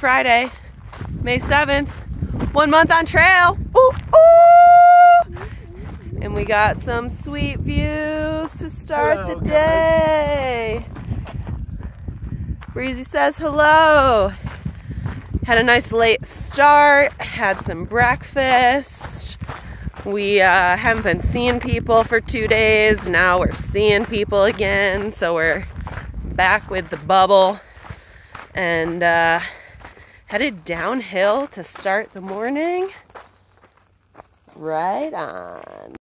Friday, May 7th. 1 month on trail. Ooh, ooh! And we got some sweet views to start the day. Breezy says hello. Had a nice late start, had some breakfast. We haven't been seeing people for 2 days. Now we're seeing people again, so we're back with the bubble. And headed downhill to start the morning. Right on.